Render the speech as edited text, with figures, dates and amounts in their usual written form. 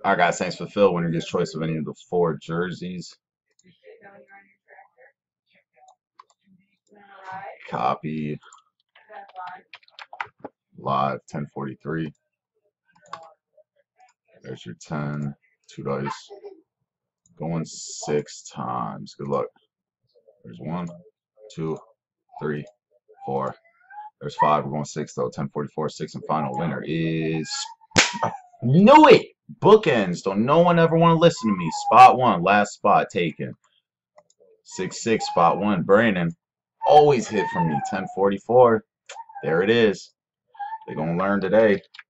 All right, guys, thanks for Phil. Winner gets choice of any of the four jerseys. Copy. Live 1043. There's your 10. Two dice. Going 6 times. Good luck. There's 1, 2, 3, 4. There's 5. We're going 6 though. 1044. 6 and final winner is. Knew it! Bookends. Don't no one ever want to listen to me. Spot 1. Last spot taken. 6-6. Spot 1. Brandon. Always hit for me. 1044. There it is. They're going to learn today.